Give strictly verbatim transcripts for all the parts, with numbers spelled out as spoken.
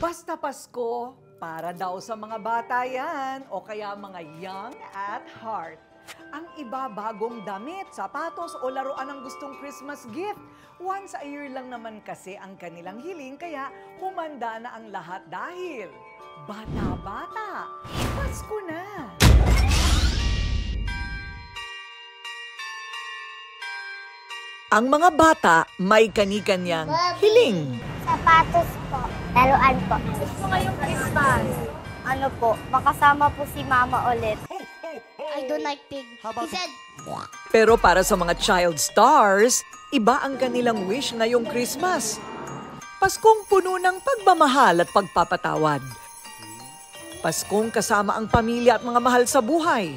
Basta Pasko, para daw sa mga bata yan o kaya mga young at heart. Ang iba bagong damit, sapatos o laruan ang gustong Christmas gift. Once a year lang naman kasi ang kanilang hiling kaya humanda na ang lahat dahil bata-bata, Pasko na! Ang mga bata may kani-kanyang hiling. Sapatos po, laruan po. Gusto ngayong Christmas. Ano po, makasama po si Mama ulit. I don't like pig. He said, Pero para sa mga child stars, iba ang kanilang wish ngayong Christmas. Paskong puno ng pagmamahal at pagpapatawad. Paskong kasama ang pamilya at mga mahal sa buhay.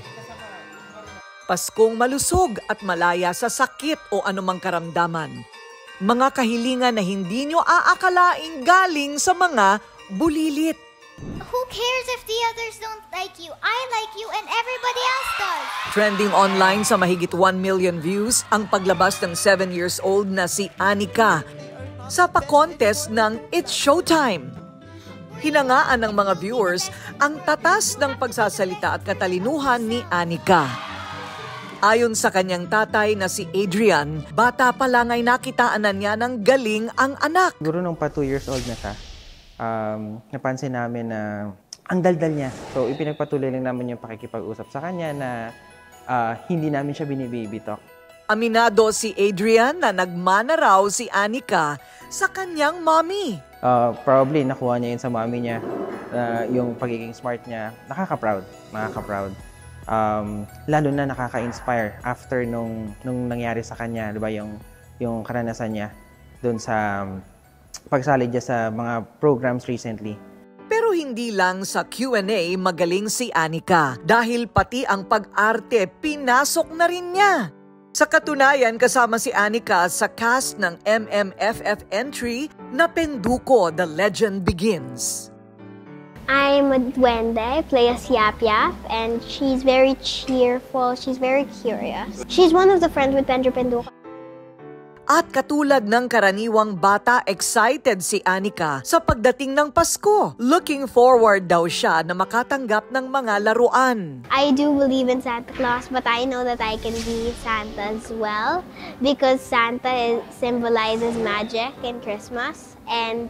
Paskong malusog at malaya sa sakit o anumang karamdaman. Mga kahilingan na hindi nyo aakalaing galing sa mga bulilit. who cares if the others don't like you? I like you and everybody else does. Trending online sa mahigit one million views ang paglabas ng seven years old na si Anika sa pa-contest ng It's Showtime. Hinangaan ng mga viewers ang tatas ng pagsasalita at katalinuhan ni Anika. Ayon sa kanyang tatay na si Adrian, bata pa lang ay nakitaan na niya ng galing ang anak. Siguro nung pa two years old na siya, um, napansin namin na ang daldal niya. So ipinagpatuloy lang namin yung pakikipag-usap sa kanya na uh, hindi namin siya binibaby talk. Aminado si Adrian na nagmana raw si Anika sa kanyang mommy. Uh, probably nakuha niya yun sa mommy niya, uh, yung pagiging smart niya. Nakaka-proud, nakaka-proud. Um, lalo na nakaka-inspire after nung, nung nangyari sa kanya, di ba, yung, yung karanasan niya doon sa um, pagsali niya sa mga programs recently. Pero hindi lang sa Q and A magaling si Anika dahil pati ang pag-arte pinasok na rin niya. Sa katunayan, kasama si Anika sa cast ng M M F F entry na Penduko, The Legend Begins. I'm a duende, I play as Yap Yap, and she's very cheerful, she's very curious. She's one of the friends with Pendro Penduko. At katulad ng karaniwang bata, excited si Anika sa pagdating ng Pasko. Looking forward daw siya na makatanggap ng mga laruan. I do believe in Santa Claus, but I know that I can be Santa as well because Santa is, symbolizes magic in Christmas, and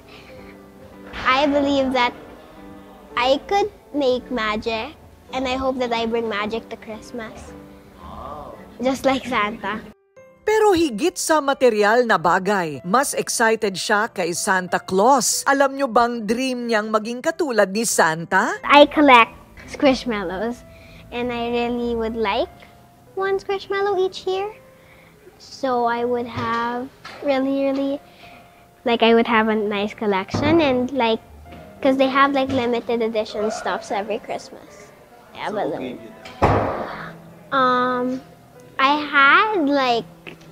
I believe that I could make magic, and I hope that I bring magic to Christmas. Just like Santa. Pero higit sa material na bagay, mas excited siya kay Santa Claus. Alam nyo bang dream niyang maging katulad ni Santa? I collect Squishmallows, and I really would like one Squishmallow each year. So I would have really, really, like I would have a nice collection, and like, because they have like limited edition stuffs every Christmas. Yeah, but um, um, I had like,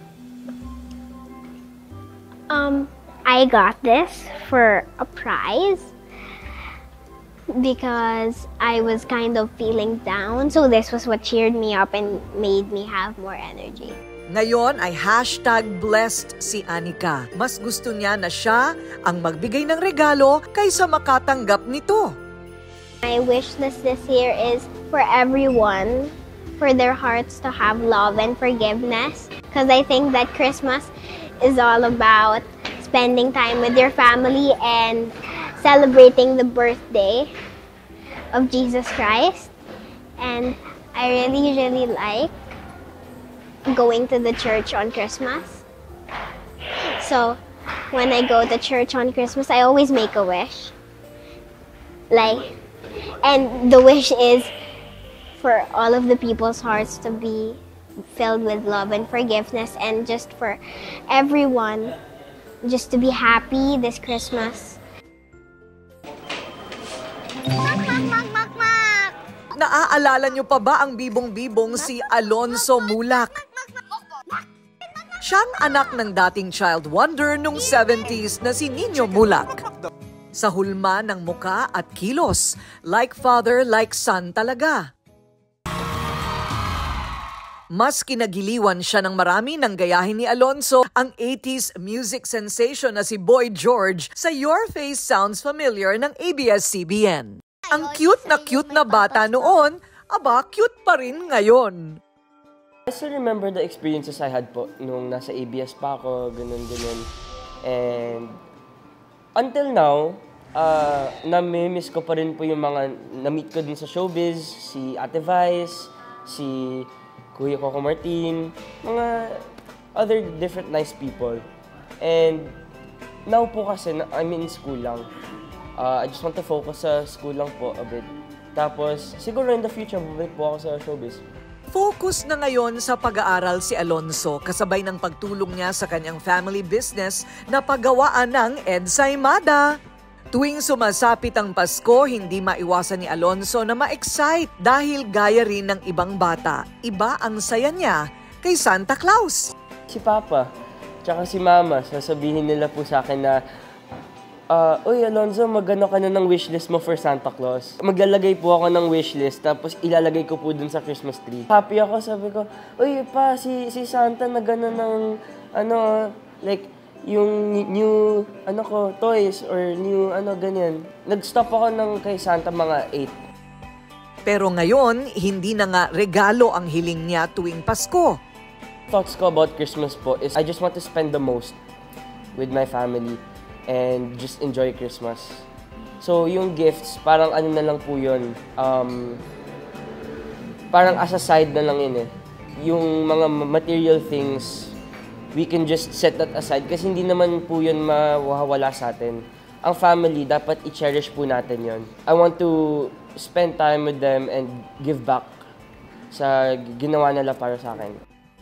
um, I got this for a prize because I was kind of feeling down. So this was what cheered me up and made me have more energy. Ngayon ay hashtag blessed si Anika. Mas gusto niya na siya ang magbigay ng regalo kaysa makatanggap nito. My wish list this year is for everyone, for their hearts to have love and forgiveness. Because I think that Christmas is all about spending time with your family and celebrating the birthday of Jesus Christ. And I really, really like going to the church on Christmas. So when I go to church on Christmas, I always make a wish. Like, and the wish is for all of the people's hearts to be filled with love and forgiveness, and just for everyone just to be happy this Christmas. Naaalala niyo pa ba ang bibong-bibong si Alonzo Mulak? Siyang anak ng dating child wonder nung seventies na si Nino Mulak. Sa hulma ng muka at kilos, like father, like son talaga. Mas kinagiliwan siya ng marami nang gayahin ni Alonzo ang eighties music sensation na si Boy George sa Your Face Sounds Familiar ng A B S C B N. Ang cute na cute na bata noon, aba cute pa rin ngayon. I still remember the experiences I had po nung nasa A B S pa ako, ganun ganun. And until now, uh, nami-miss ko pa rin po yung mga na-meet ko din sa showbiz, si Ate Vice, si Kuya Coco Martin, mga other different nice people. And now po kasi, I'm in school lang. Uh, I just want to focus sa school lang po a bit. Tapos, siguro in the future, babalik po ako sa showbiz. Focus na ngayon sa pag-aaral si Alonzo kasabay ng pagtulong niya sa kanyang family business na paggawaan ng EDSA Imada. Tuwing sumasapit ang Pasko, hindi maiwasan ni Alonzo na ma-excite dahil gaya rin ng ibang bata. Iba ang saya niya kay Santa Claus. Si Papa, tsaka si Mama, sasabihin nila po sa akin na, uh, Uy Alonzo, magano ka na ng wishlist mo for Santa Claus. Maglalagay po ako ng wishlist, tapos ilalagay ko po dun sa Christmas tree. Happy ako, sabi ko, Uy pa, si, si Santa nagano ng, ano, like, yung new, ano ko, toys or new, ano, ganyan. Nag-stop ako ng kay Santa mga eight. Pero ngayon, hindi na nga regalo ang hiling niya tuwing Pasko. Thoughts ko about Christmas po is I just want to spend the most with my family and just enjoy Christmas. So, yung gifts, parang ano na lang po yun. Um, parang as a side na lang yun eh. Yung mga material things, we can just set that aside kasi hindi naman po yun mawawala sa atin. Ang family, dapat i-cherish po natin yun. I want to spend time with them and give back sa ginawa nila para sa akin.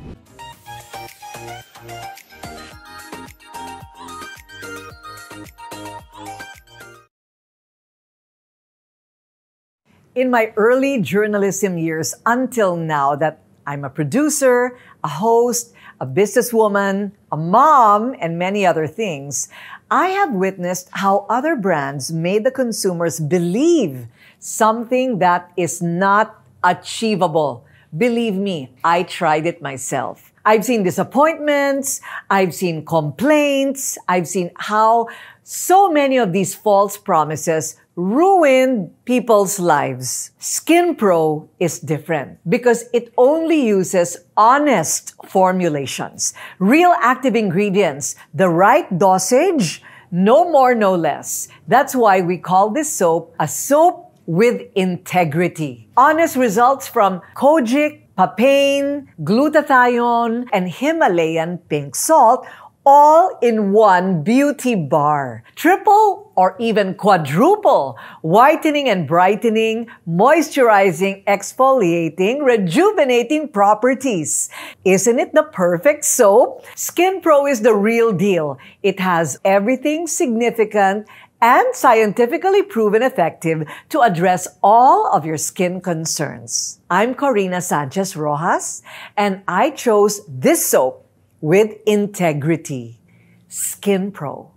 In my early journalism years until now that I'm a producer, a host, a businesswoman, a mom, and many other things, I have witnessed how other brands made the consumers believe something that is not achievable. Believe me, I tried it myself. I've seen disappointments, I've seen complaints, I've seen how so many of these false promises ruined people's lives. SkinPro is different because it only uses honest formulations, real active ingredients, the right dosage, no more, no less. That's why we call this soap a soap with integrity. Honest results from Kojic, papain, glutathione, and Himalayan pink salt, all in one beauty bar. Triple or even quadruple whitening and brightening, moisturizing, exfoliating, rejuvenating properties. Isn't it the perfect soap? SkinPro is the real deal. It has everything significant and scientifically proven effective to address all of your skin concerns. I'm Corina Sanchez Rojas, and I chose this soap with integrity. SkinPro.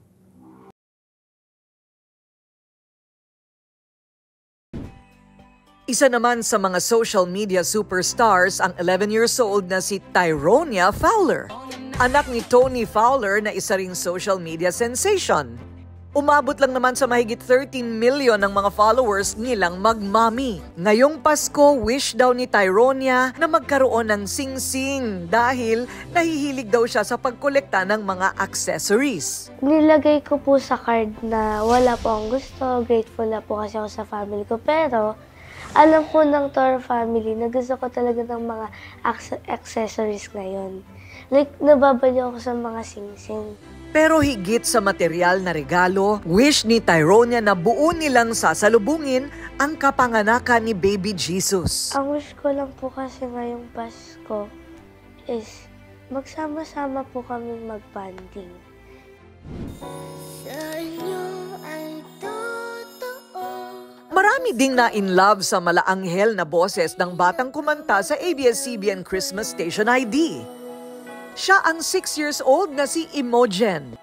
Isa naman sa mga social media superstars ang eleven years old na si Tyronia Fowler. Anak ni Tony Fowler na isa ring social media sensation. Umabot lang naman sa mahigit thirteen million ng mga followers nilang magmami. Ngayong Pasko, wish daw ni Tyronia na magkaroon ng sing-sing dahil nahihilig daw siya sa pagkolekta ng mga accessories. Nilagay ko po sa card na wala po akong gusto, grateful na po kasi ako sa family ko. Pero alam po ng Toro family na gusto ko talaga ng mga accessories ngayon. Like, nababaliw ako sa mga sing-sing. Pero higit sa material na regalo, wish ni Tyronia na buo nilang sasalubungin ang kapanganakan ni Baby Jesus. Ang wish ko lang po kasi ngayong Pasko is magsama-sama po kaming mag-banding. Marami ding na-in-love sa malaanghel na boses ng batang kumanta sa A B S C B N Christmas Station I D. Siya ang six years old na si Imogen.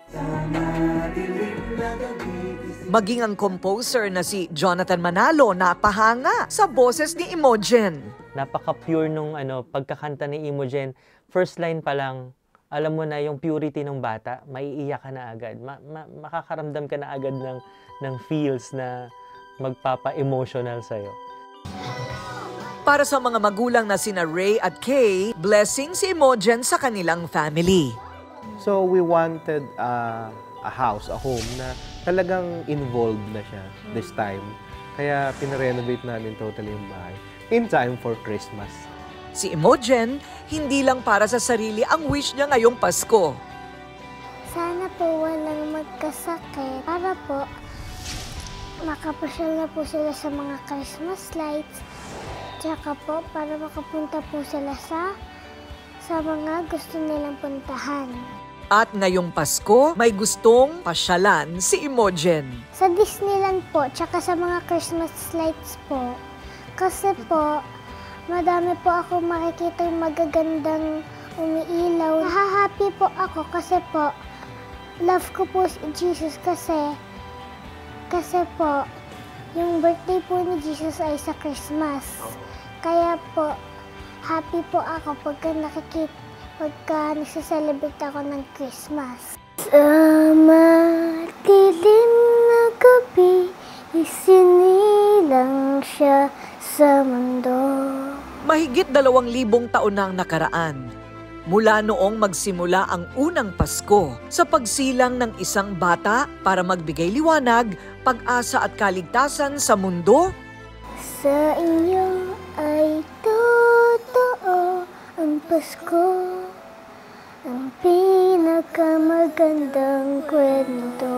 Maging ang composer na si Jonathan Manalo napahanga sa boses ni Imogen. napaka-pure nung ano, pagkakanta ni Imogen. First line pa lang, alam mo na yung purity ng bata, maiiyak ka na agad. Ma ma makakaramdam ka na agad ng, ng feels na magpapa-emotional sa'yo. Para sa mga magulang na sina Ray at Kay, blessing si Imogen sa kanilang family. So we wanted uh, a house, a home na talagang involved na siya this time. Kaya pinarenovate namin totally yung bahay in time for Christmas. Si Imogen, hindi lang para sa sarili ang wish niya ngayong Pasko. Sana po walang magkasakit para po makapasyal na po sila sa mga Christmas lights. Tsaka po para makapunta po sila sa, sa mga gusto nilang puntahan. At ngayong Pasko, may gustong pasyalan si Imogen. Sa Disneyland po, tsaka sa mga Christmas lights po. Kasi po, madami po ako makikita yung magagandang umiilaw. Nahahappy po ako kasi po, love ko po si Jesus kasi, kasi po, yung birthday po ni Jesus ay sa Christmas. Kaya po, happy po ako pagka nakikita, pagka nagsa-celebrate ako ng Christmas. Sa madilim na gabi, isinilang siya sa mundo. Mahigit dalawang libong taon na ang nakaraan. Mula noong magsimula ang unang Pasko sa pagsilang ng isang bata para magbigay liwanag, pag-asa at kaligtasan sa mundo. Sa inyo ay totoo ang Pasko, ang pinakamagandang kwento.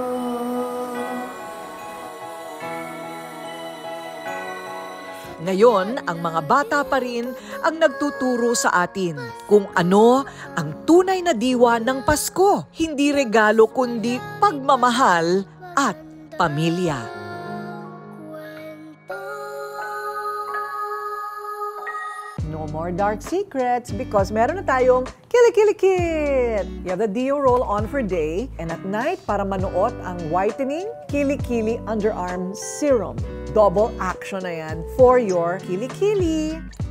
Ngayon, ang mga bata pa rin ang nagtuturo sa atin kung ano ang tunay na diwa ng Pasko. Hindi regalo kundi pagmamahal at pamilya. No more dark secrets because meron na tayong Kili-Kili-Kit! You have the deo roll on for day and at night para manuot ang whitening Kili-Kili Underarm Serum. Double action na yan for your Kili-Kili.